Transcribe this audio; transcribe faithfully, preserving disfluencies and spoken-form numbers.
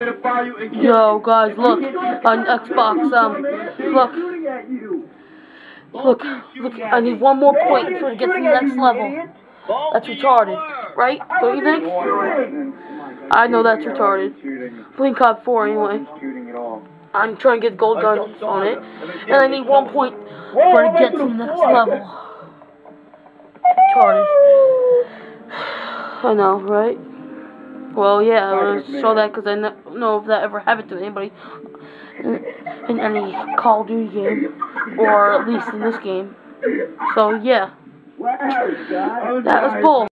Yo, guys, look on Xbox. Um, look, look, look. I need one more point for to get to the next level. That's retarded, right? Don't you think? I know that's retarded. Blink Ops four anyway. I'm trying to get gold guns on it, and I need one point for to get to the next level. Retarded. I know, right? Well, yeah, I want to show that because I don't know if that ever happened to anybody in, in any Call of Duty game, or at least in this game. So, yeah. That was bull.